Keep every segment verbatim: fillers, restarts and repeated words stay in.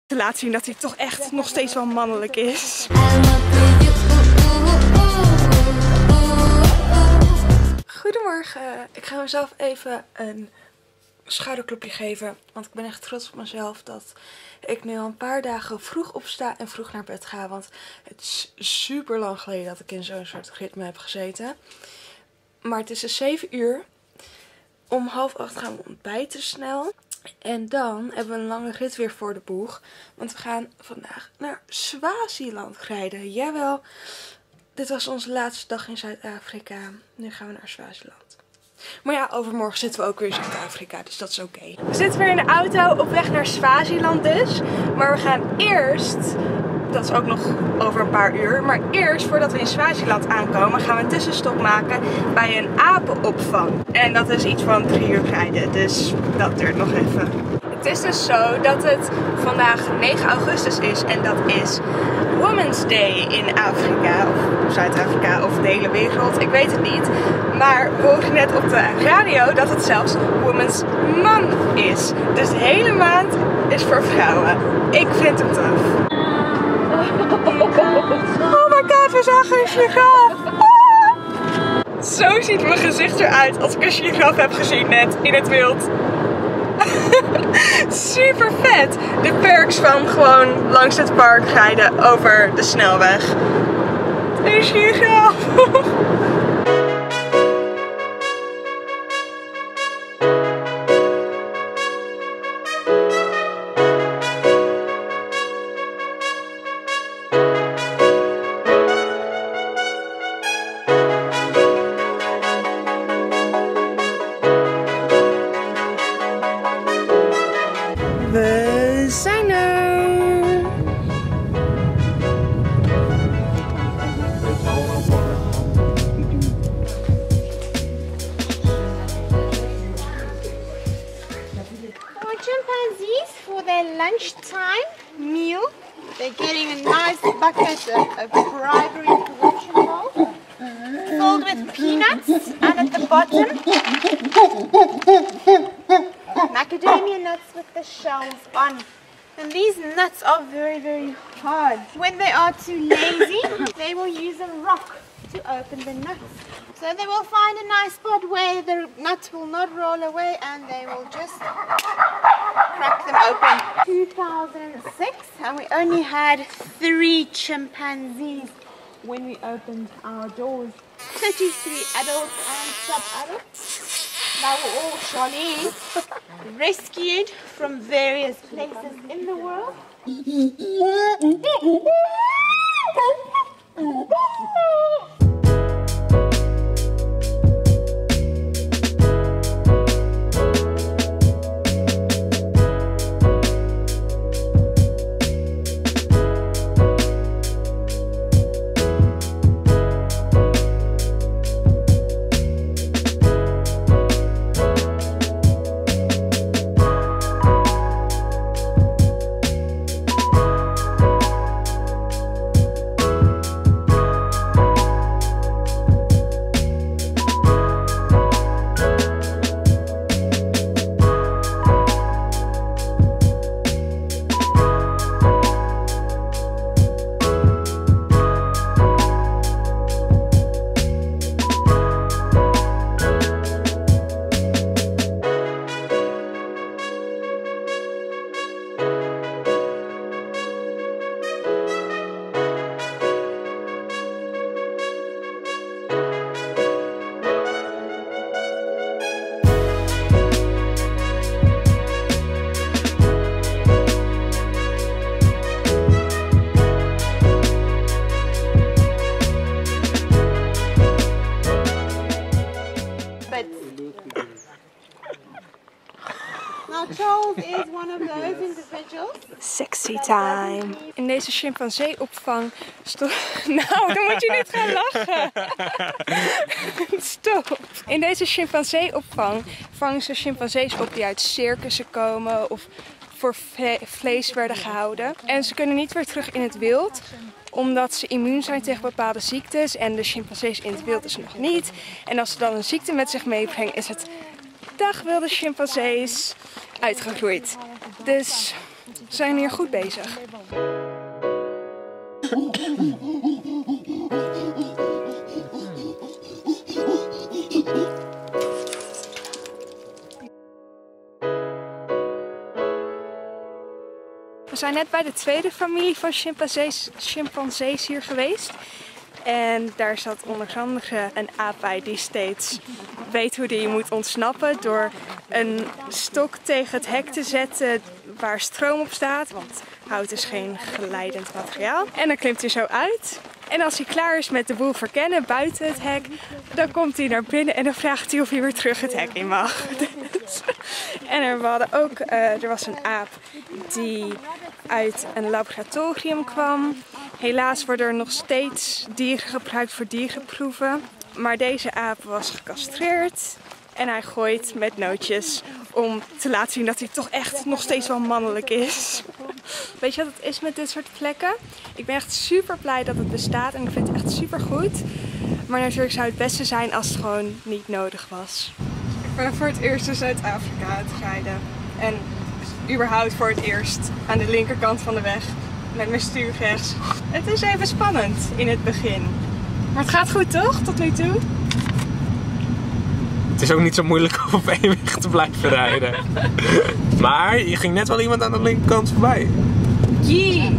Te laten zien dat hij toch echt nog steeds wel mannelijk is. Goedemorgen. Ik ga mezelf even een schouderklopje geven. Want ik ben echt trots op mezelf dat ik nu al een paar dagen vroeg opsta en vroeg naar bed ga. Want het is super lang geleden dat ik in zo'n soort ritme heb gezeten. Maar het is dus zeven uur. Om half acht gaan we ontbijten snel. En dan hebben we een lange rit weer voor de boeg. Want we gaan vandaag naar Swaziland rijden. Jawel, dit was onze laatste dag in Zuid-Afrika. Nu gaan we naar Swaziland. Maar ja, overmorgen zitten we ook weer in Zuid-Afrika, dus dat is oké. Okay. We zitten weer in de auto op weg naar Swaziland dus. Maar we gaan eerst, dat is ook nog over een paar uur. Maar eerst, voordat we in Swaziland aankomen, gaan we een tussenstop maken bij een apenopvang. En dat is iets van drie uur rijden, dus dat duurt nog even. Het is dus zo dat het vandaag negen augustus is en dat is Women's Day in Afrika, of Zuid-Afrika of de hele wereld, ik weet het niet. Maar we hoorden net op de radio dat het zelfs Women's Month is. Dus de hele maand is voor vrouwen. Ik vind hem tof. Oh my god, we zagen een giraf! Ah! Zo ziet mijn gezicht eruit als ik een giraf heb gezien net in het wild. Super vet! De perks van gewoon langs het park rijden over de snelweg. Een giraf! We zijn er! Our chimpanzees, for their lunchtime meal, they're getting a nice bucket of, of primary corruption bowl filled with peanuts, and at the bottom macadamia nuts with the shells on. And these nuts are very, very hard. When they are too lazy, they will use a rock to open the nuts. So they will find a nice spot where the nuts will not roll away and they will just crack them open. two thousand six, and we only had three chimpanzees when we opened our doors. thirty-three adults and sub-adults. Now we're all Shawnee, rescued from various places in the world. Now Charles is one of those individuals. Sexy time. In deze chimpanzee-opvang stond... Nou, dan moet je niet gaan lachen. Stop. In deze chimpanzee-opvang vangen ze chimpansees op die uit circussen komen of voor vlees werden gehouden. En ze kunnen niet weer terug in het wild, omdat ze immuun zijn tegen bepaalde ziektes en de chimpansees in het wild is nog niet. En als ze dan een ziekte met zich meebrengen, is het dag wilde chimpansees uitgegroeid. Dus We zijn hier goed bezig. We zijn net bij de tweede familie van chimpansees, chimpansees hier geweest. En daar zat onder andere een aap bij die steeds weet hoe die je moet ontsnappen door een stok tegen het hek te zetten waar stroom op staat. Want hout is geen geleidend materiaal. En dan klimt hij zo uit. En als hij klaar is met de boel verkennen buiten het hek, dan komt hij naar binnen en dan vraagt hij of hij weer terug het hek in mag. En er, we hadden ook, uh, er was een aap die uit een laboratorium kwam. Helaas worden er nog steeds dieren gebruikt voor dierenproeven. Maar deze aap was gecastreerd en hij gooit met nootjes om te laten zien dat hij toch echt nog steeds wel mannelijk is. Weet je wat het is met dit soort plekken? Ik ben echt super blij dat het bestaat en ik vind het echt super goed. Maar natuurlijk zou het beste zijn als het gewoon niet nodig was. Ik ben voor het eerst in Zuid-Afrika aan het rijden. En überhaupt voor het eerst aan de linkerkant van de weg. Met mijn stuur rechts. Het is even spannend in het begin. Maar het gaat goed toch, tot nu toe? Het is ook niet zo moeilijk om op één weg te blijven rijden. Maar je ging net wel iemand aan de linkerkant voorbij. Jee!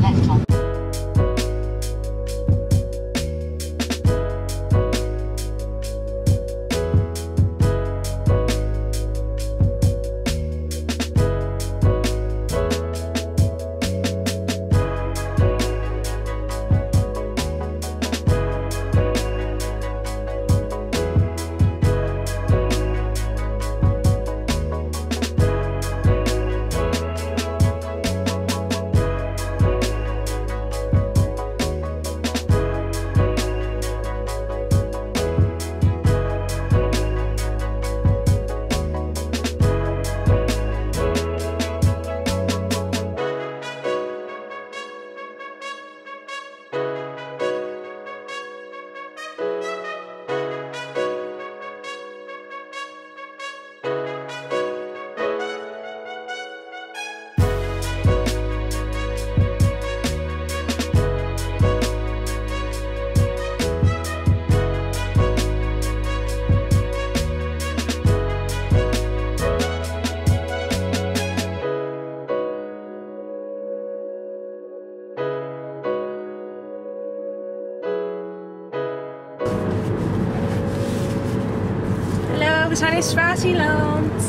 We zijn in Swaziland.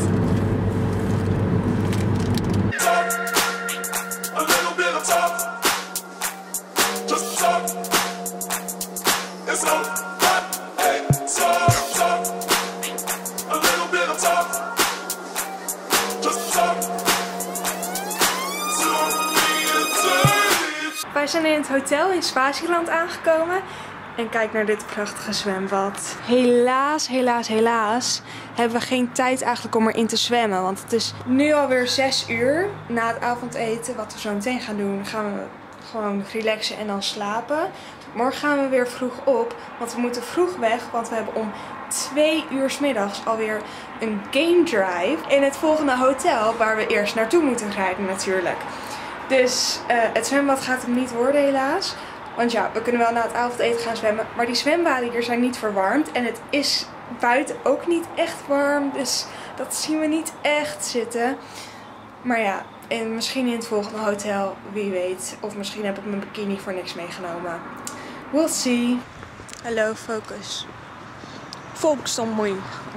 Wij zijn in het hotel in Swaziland aangekomen. En kijk naar dit prachtige zwembad. Helaas, helaas, helaas hebben we geen tijd eigenlijk om erin te zwemmen. Want het is nu alweer zes uur na het avondeten. Wat we zo meteen gaan doen, dan gaan we gewoon relaxen en dan slapen. Morgen gaan we weer vroeg op, want we moeten vroeg weg. Want we hebben om twee uur 's middags alweer een game drive in het volgende hotel. Waar we eerst naartoe moeten rijden natuurlijk. Dus uh, het zwembad gaat hem niet worden helaas. Want ja, we kunnen wel na het avondeten gaan zwemmen. Maar die zwembaden hier zijn niet verwarmd. En het is buiten ook niet echt warm. Dus dat zien we niet echt zitten. Maar ja, en misschien in het volgende hotel. Wie weet. Of misschien heb ik mijn bikini voor niks meegenomen. We'll see. Hallo, focus. Focus on me.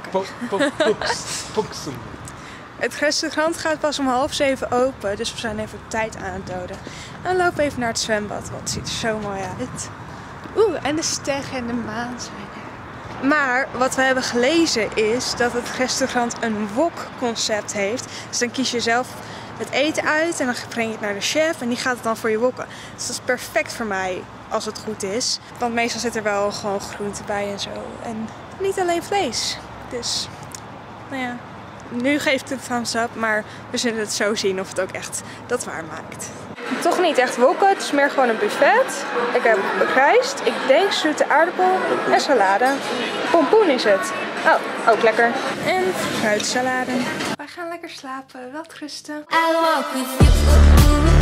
Focus. Het restaurant gaat pas om half zeven open, dus we zijn even tijd aan het doden. En we lopen even naar het zwembad, want het ziet er zo mooi uit. Oeh, en de sterren en de maan zijn er. Maar wat we hebben gelezen is dat het restaurant een wok-concept heeft. Dus dan kies je zelf het eten uit en dan breng je het naar de chef en die gaat het dan voor je wokken. Dus dat is perfect voor mij als het goed is. Want meestal zit er wel gewoon groente bij en zo. En niet alleen vlees. Dus, nou ja. Nu geeft het een thumbs up, maar we zullen het zo zien of het ook echt dat waar maakt. Toch niet echt wokken, het is meer gewoon een buffet. Ik heb rijst, ik denk zoete aardappel en salade. Pompoen is het. Oh, ook lekker. En fruitsalade. Wij gaan lekker slapen. Welterusten. I walk with you.